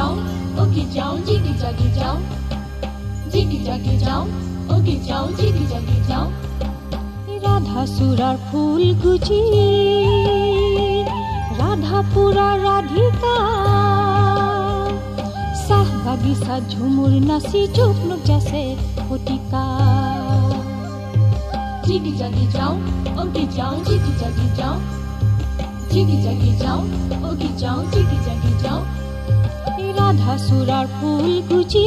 जाओ ओके जाओ जिगी जागी जाओ जिगी जागी जाओ ओके जाओ जिगी जागी जाओ राधा सुलार फूल गुजी राधापुरा राधिका साह बागिसा झुमुर नासी झुकनुक जैसे होटिका जिगी जागी जाओ ओके जाओ जिगी जागी जाओ जिगी जागी जाओ ओके जाओ जिगी जागी जाओ राधा सुलार फूल गुजी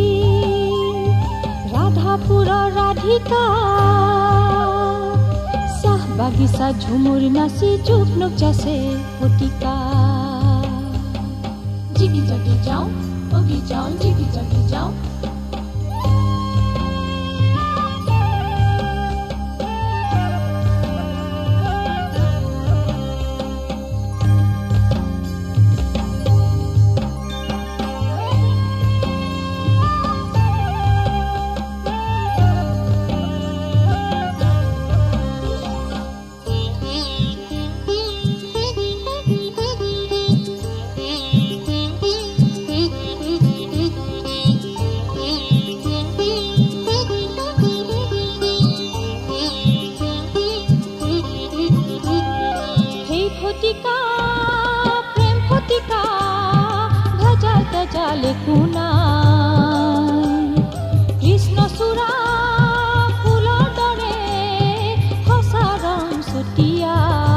राधापुरा राधिका साह बागिसा झुमुर नासी झुकनुक जैसे होटिका जिगी जागी जाओ ओके जाओ जिगी जागी जाओ जाले कुनाय कृष्ण सुरा फूলৰ দৰে হসা ৰং সুটিয়া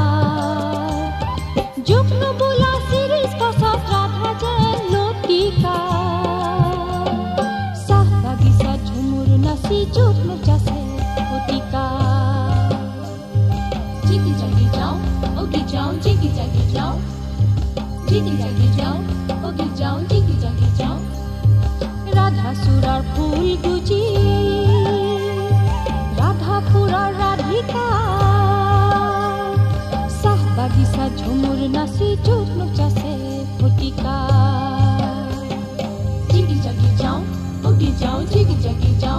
যুগ্ন বোলা সিৰিজ কসত ৰাধা যেন লতিকা সাহ বাগিচা ঝুমুৰ নাচি যুগ্ন জাছে হতিকা जिगी जागी जाओ ओके जाओ जिगी जागी जाओ जिगी जागी जाओ ओके जाओ जिगी जागी जाओ राधा सुलार फूल गुजी राधापुरा राधिका साह बागिसा झुमुर नासी झुकनुक जैसे होटिका जिगी जागी जाओ ओके जाओ जिगी जागी जाओ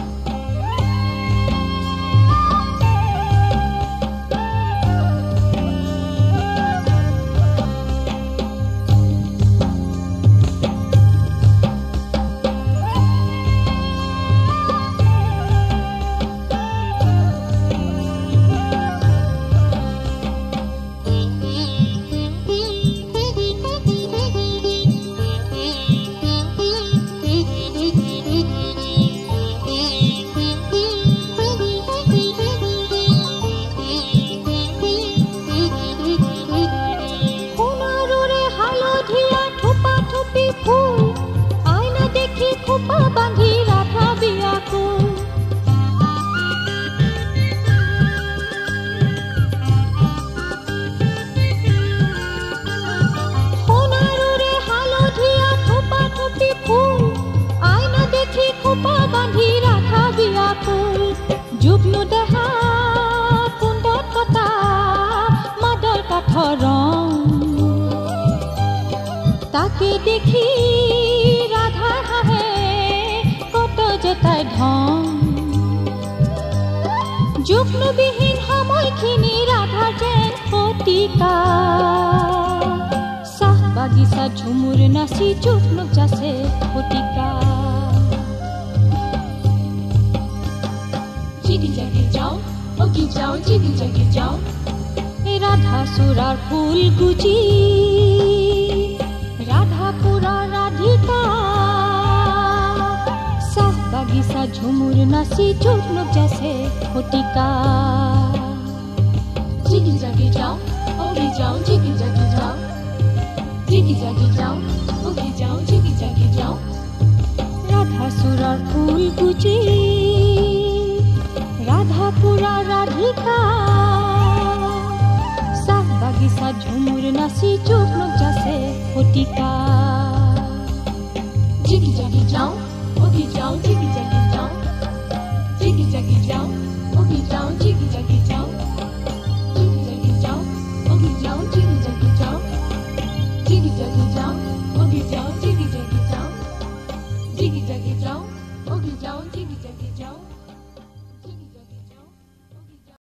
তাকে দেখি রাধা হাহে কত যে তাই ধন যুগ্নবিহীন সময়খিনি ৰাধাৰ যেন হতিকা সাহ বাগিচা ঝুমুৰ নাচি যুগ্নুক জাছে হতিকা जिगी जागी जाओ ओके जाओ जिगी जागी जाओ राधा सुलार फूल गुजी राधापुरा राधिका साह बागिसा झुमुर नासी झुकनुक जैसे होटिका जिगी जागी जाओ ओके जाओ जिगी जागी जाओ जिगी जागी जाओ ओके जाओ जिगी जागी जाओ राधा सुलार फूल गुजी राधापुरा राधिका साह बागिसा झुमुर नासी झुकनुक जैसे होटिका जिगी जागी जाओ ओके जाओ जिगी जागी जाओ जिगी जागी जाओ ओके जाओ जिगी जागी जाओ जिगी जागी जाओ ओके जाओ जिगी जागी जाओ जिगी जागी जाओ ओके जाओ जिगी जागी जाओ जिगी जागी जाओ